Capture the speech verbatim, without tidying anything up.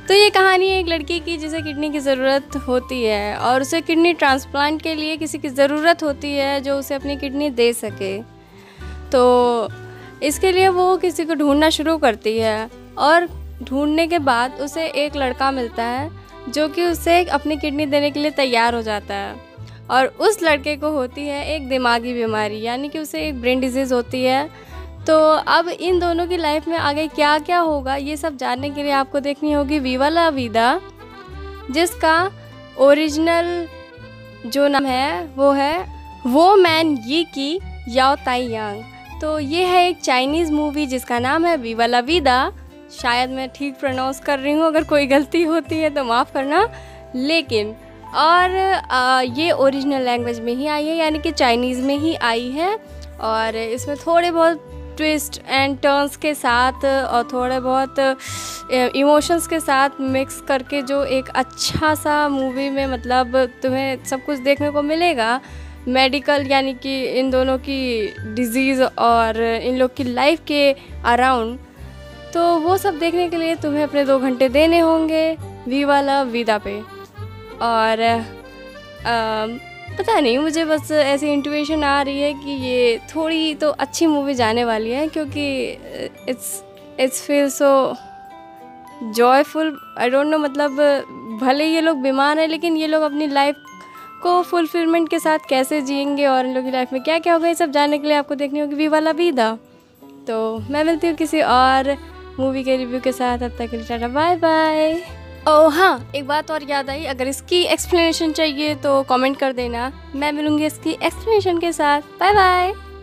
तो ये कहानी है एक लड़की की जिसे किडनी की ज़रूरत होती है और उसे किडनी ट्रांसप्लांट के लिए किसी की ज़रूरत होती है जो उसे अपनी किडनी दे सके। तो इसके लिए वो किसी को ढूंढना शुरू करती है और ढूंढने के बाद उसे एक लड़का मिलता है जो कि उसे अपनी किडनी देने के लिए तैयार हो जाता है। और उस लड़के को होती है एक दिमागी बीमारी, यानी कि उसे एक ब्रेन डिजीज़ होती है। तो अब इन दोनों की लाइफ में आगे क्या क्या होगा ये सब जानने के लिए आपको देखनी होगी विवा ला विदा, जिसका ओरिजिनल जो नाम है वो है वो मैन ये की याओ ताई यांग। तो ये है एक चाइनीज़ मूवी जिसका नाम है विवा ला विदा। शायद मैं ठीक प्रोनाउंस कर रही हूँ, अगर कोई गलती होती है तो माफ़ करना। लेकिन और आ, ये ओरिजिनल लैंग्वेज में ही आई है, यानी कि चाइनीज़ में ही आई है। और इसमें थोड़े बहुत ट्विस्ट एंड टर्न्स के साथ और थोड़े बहुत इमोशंस के साथ मिक्स करके जो एक अच्छा सा मूवी में मतलब तुम्हें सब कुछ देखने को मिलेगा। मेडिकल यानी कि इन दोनों की डिजीज़ और इन लोग की लाइफ के अराउंड, तो वो सब देखने के लिए तुम्हें अपने दो घंटे देने होंगे विवा ला विदा पे। और आ, पता नहीं, मुझे बस ऐसी इंट्यूशन आ रही है कि ये थोड़ी तो अच्छी मूवी जाने वाली है, क्योंकि it's it's feel so joyful. I don't know, मतलब भले ये लोग बीमार हैं लेकिन ये लोग अपनी लाइफ को फुलफिलमेंट के साथ कैसे जिएंगे और इन लोगों की लाइफ में क्या क्या होगा, ये सब जानने के लिए आपको देखनी होगी विवा ला विदा। तो मैं मिलती हूँ किसी और मूवी के रिव्यू के साथ। अब तक के लिए टाटा बाय बाय। ओह हाँ, एक बात और याद आई, अगर इसकी एक्सप्लेनेशन चाहिए तो कमेंट कर देना, मैं मिलूँगी इसकी एक्सप्लेनेशन के साथ। Bye bye.